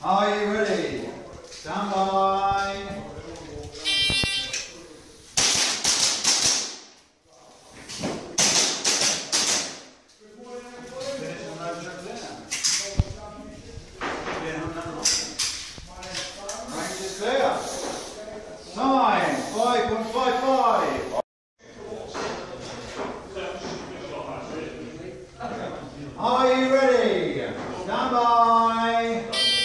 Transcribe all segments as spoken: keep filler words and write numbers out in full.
Are you ready? Stand by. Range is clear. Time, five point five five. Are you ready? Stand by.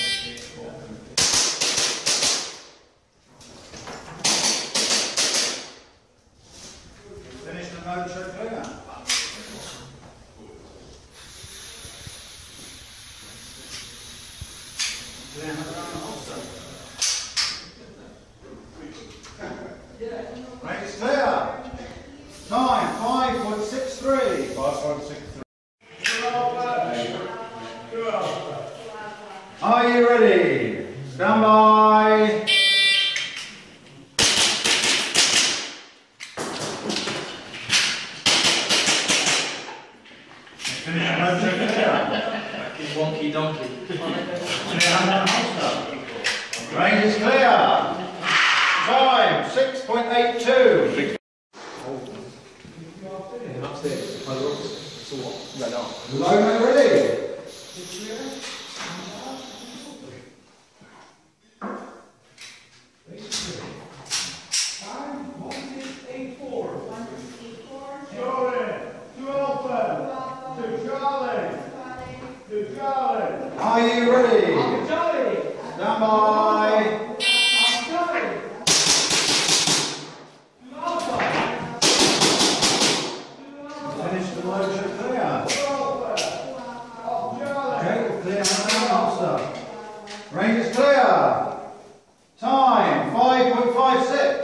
Finish the motor clear. Range is clear. Time, five point six three. five point six three. Are you ready? Stand by. Finish the motor clear. Wonky donkey. Range is clear. Time, six point eight two. Upstairs. So what? Right now. Logo ready. Are you ready? Stand by. Finish the motor clear. Okay, clear now. Range is clear. Time, five point five six.